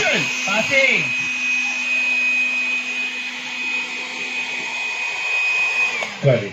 Good. Passing. Correct.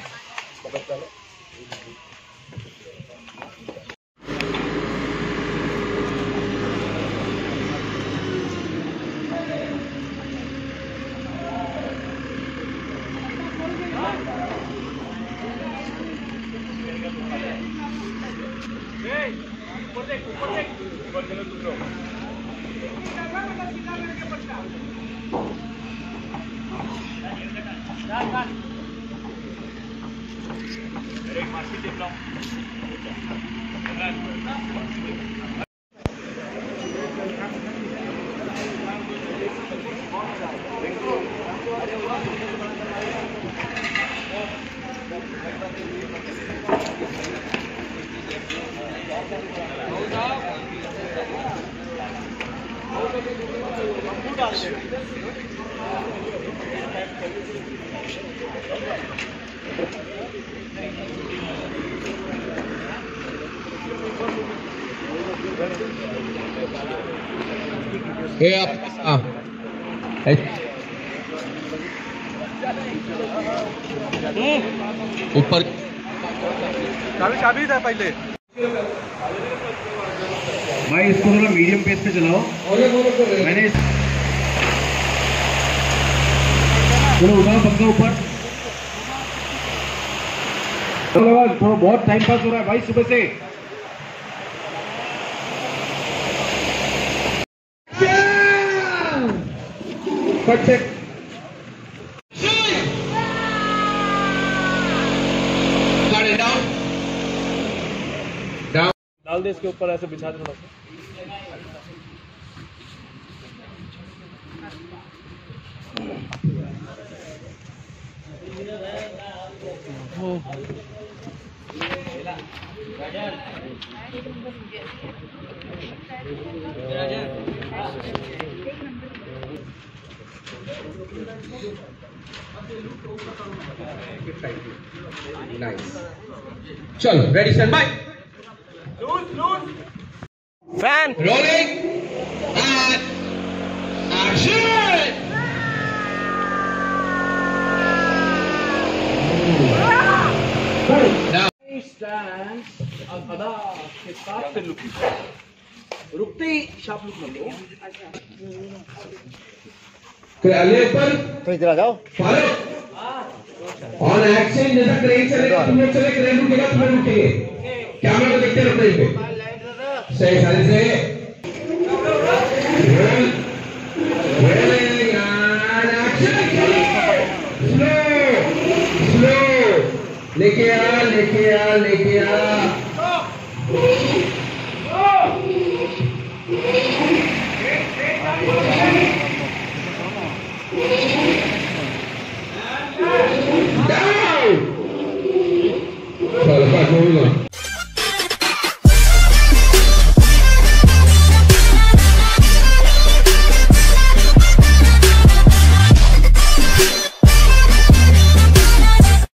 ये आप ऊपर चाबी था पहले भाई इसको थोड़ा मीडियम पेस पे चलाओ। मैंने चलो उठाओ पक्का ऊपर। थोड़ा बहुत टाइम पास हो रहा है भाई सुबह से। डाल दे इसके ऊपर, ऐसे बिछा दे थोड़ा सा। चलो ready stand by fan rolling and action. अदा के साथ से लुक रुकते ही शार्प लुक बन लो। अगले ऊपर तो इधर आ जाओ। ऑन एक्शन जैसा क्रेन चलेगा तुम लोग चले, क्रेन रुकेगा तुम्हें रुकेंगे। कैमरा को देखते रहो क्रेन पे। सही सारे से स्लो लेके आ लेके आ लेके आ। Down! Chalo, vai, vamos lá.